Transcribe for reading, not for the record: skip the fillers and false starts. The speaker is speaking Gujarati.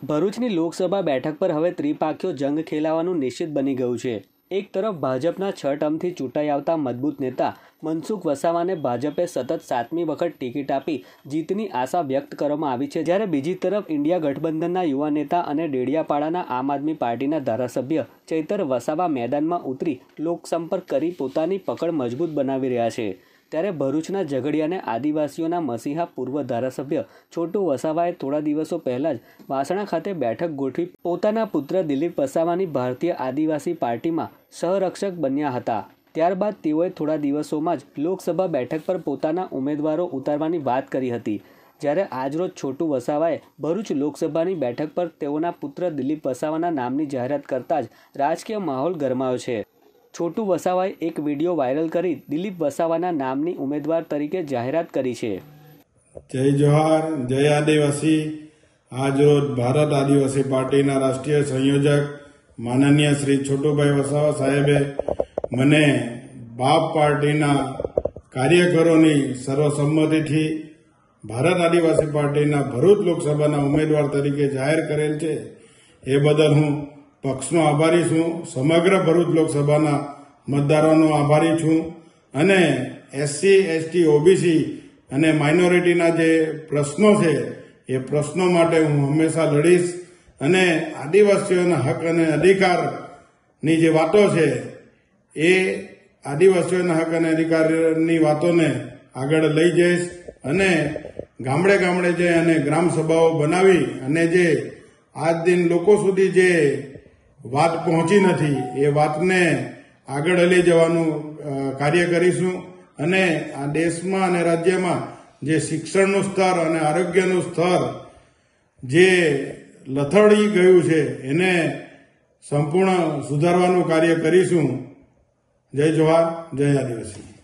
ભરૂચની લોકસભા બેઠક પર હવે ત્રિપાખ્યો જંગ ખેલાવાનું નિશ્ચિત બની ગયું છે। એક તરફ ભાજપના 6 ટર્મથી ચૂંટાઈ આવતા મજબૂત નેતા મનસુખ વસાવાને ભાજપે સતત 7મી વખત ટિકિટ આપી જીતની આશા વ્યક્ત કરવામાં આવી છે, જ્યારે બીજી તરફ ઇન્ડિયા ગઠબંધનના યુવા નેતા અને ડેડિયાપાડાના આમ આદમી પાર્ટીના ધારાસભ્ય ચૈતર વસાવા મેદાનમાં ઉતરી લોકસંપર્ક કરી પોતાની પકડ મજબૂત બનાવી રહ્યા છે। ત્યારે ભરૂચના ઝઘડિયાને આદિવાસીઓના મસીહા પૂર્વ ધારાસભ્ય છોટુ વસાવાએ થોડા દિવસો પહેલા જ વાસણા ખાતે બેઠક ગોઠવી પોતાના પુત્ર દિલીપ વસાવાની ભારતીય આદિવાસી પાર્ટીમાં સહરક્ષક બન્યા હતા। ત્યારબાદ તેઓએ થોડા દિવસોમાં જ લોકસભા બેઠક પર પોતાના ઉમેદવારો ઉતારવાની વાત કરી હતી, જ્યારે આજરોજ છોટુ વસાવાએ ભરૂચ લોકસભાની બેઠક પર તેઓના પુત્ર દિલીપ વસાવાના નામની જાહેરાત કરતા જ રાજકીય માહોલ ગરમાયો છે। છોટુ વસાવાએ એક વિડીયો વાયરલ કરી દિલીપ વસાવાના નામની ઉમેદવાર તરીકે જાહેરાત કરી છે। જય જોહાર, જય આદિવાસી। આજરોજ ભારત આદિવાસી પાર્ટીના રાષ્ટ્રીય સંયોજક માનનીય શ્રી છોટુભાઈ વસાવા સાહેબે મને બાપ પાર્ટીના કાર્યકરોની સર્વસંમતિથી ભારત આદિવાસી પાર્ટીના ભરૂચ લોકસભાના ઉમેદવાર તરીકે જાહેર કરેલ છે। એ બદલ હું પક્ષનો આભારી છું, સમગ્ર ભરૂચ લોકસભાના મતદારોનો આભારી છું અને એસસી, એસટી, ઓબીસી અને માઇનોરિટીના જે પ્રશ્નો છે એ પ્રશ્નો માટે હું હંમેશા લડીશ અને આદિવાસીઓના હક અને અધિકારની જે વાતો છે એ આદિવાસીઓના હક અને અધિકારની વાતોને આગળ લઈ જઈશ અને ગામડે ગામડે જઈ અને ગ્રામ સભાઓ બનાવી અને જે આજ દિન લોકો સુધી જે વાત પહોંચી નથી એ વાતને આગળ લઈ જવાનું કાર્ય કરીશું અને આ દેશમાં અને રાજ્યમાં જે શિક્ષણનું સ્તર અને આરોગ્યનું સ્તર જે લથડી ગયું છે એને સંપૂર્ણ સુધારવાનું કાર્ય કરીશું। જય જોહાર, જય આદિવાસી।